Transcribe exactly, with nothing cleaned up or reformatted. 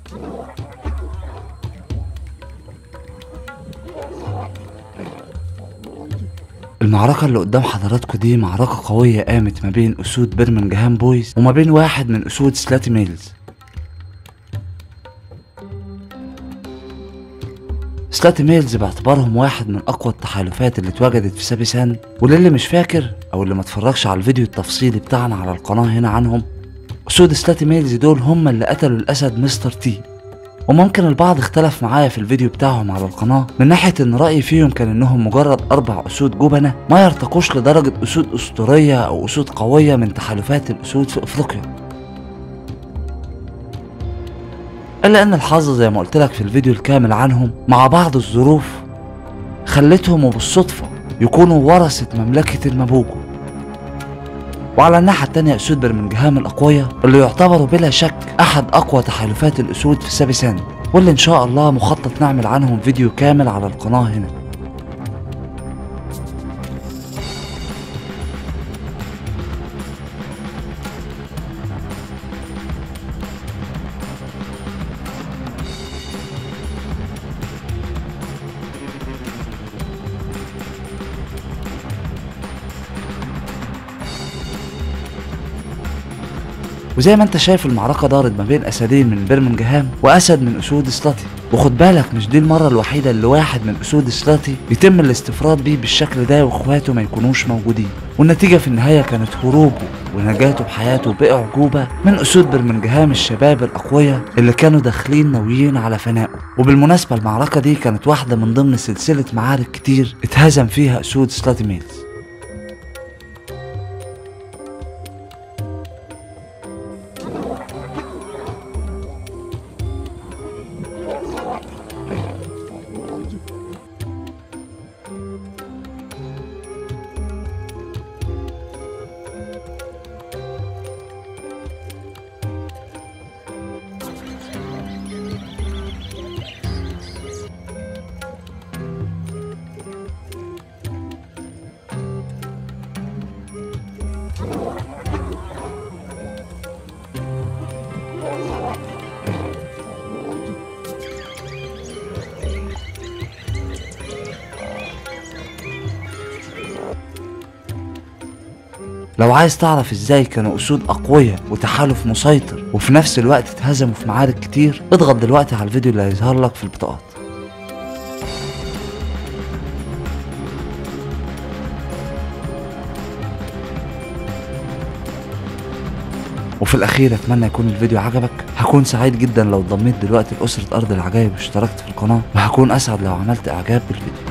المعركة اللي قدام حضراتكم دي معركة قوية قامت ما بين أسود برمنجهام بويز وما بين واحد من أسود سلاتي ميلز. سلاتي ميلز باعتبارهم واحد من أقوى التحالفات اللي اتوجدت في سابي ساند، وللي مش فاكر أو اللي ما اتفرجش على الفيديو التفصيلي بتاعنا على القناة هنا عنهم، أسود سلاتي ميلز دول هم اللي قتلوا الأسد مستر تي. وممكن البعض اختلف معايا في الفيديو بتاعهم على القناة من ناحية ان رأيي فيهم كان انهم مجرد اربع اسود جبنة ما يرتقوش لدرجة اسود اسطورية او اسود قوية من تحالفات الاسود في افريقيا. الا ان الحظ زي ما قلت لك في الفيديو الكامل عنهم مع بعض الظروف خلتهم وبالصدفة يكونوا ورثة مملكة المابوجو. وعلى الناحية التانية اسود برمنجهام الاقوياء اللي يعتبروا بلا شك احد اقوى تحالفات الاسود في سابي ساند، واللي ان شاء الله مخطط نعمل عنهم فيديو كامل على القناة هنا. وزي ما انت شايف المعركة دارت ما بين اسدين من برمنجهام واسد من اسود سلاتي. وخد بالك مش دي المرة الوحيدة اللي واحد من اسود سلاتي يتم الاستفراد بيه بالشكل ده واخواته ما يكونوش موجودين، والنتيجة في النهاية كانت هروبه ونجاته بحياته بأعجوبة من اسود برمنجهام الشباب الاقوياء اللي كانوا داخلين ناويين على فنائه. وبالمناسبة المعركة دي كانت واحدة من ضمن سلسلة معارك كتير اتهزم فيها اسود سلاتي ميلز. لو عايز تعرف ازاي كانوا اسود اقوياء وتحالف مسيطر وفي نفس الوقت اتهزموا في معارك كتير، اضغط دلوقتي على الفيديو اللي هيظهر لك في البطاقات. وفي الاخير اتمنى يكون الفيديو عجبك. هكون سعيد جدا لو انضميت دلوقتي لاسرة ارض العجائب واشتركت في القناة، وهكون اسعد لو عملت اعجاب بالفيديو.